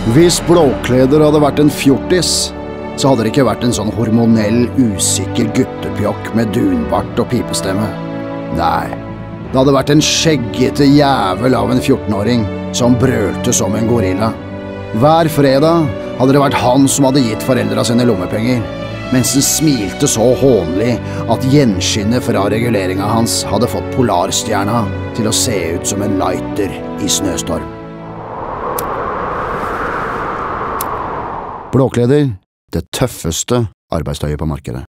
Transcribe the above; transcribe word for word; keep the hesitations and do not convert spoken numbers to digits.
Hvis Blåkleder hadde vært en fjortis, så hadde det ikke vært en sånn hormonell, usikker guttepjokk med dunbart og pipestemme. Nei, det hadde vært en skjeggete jævel av en fjortenåring som brølte som en gorilla. Hver fredag hadde det vært han som hadde gitt foreldra sine lommepenger, mens den smilte så hånlig at gjenskinnet fra reguleringa hans hadde fått polarstjerna til å se ut som en lighter i snøstorm. Blåkleder, det tøffeste arbeidstøyet på markedet.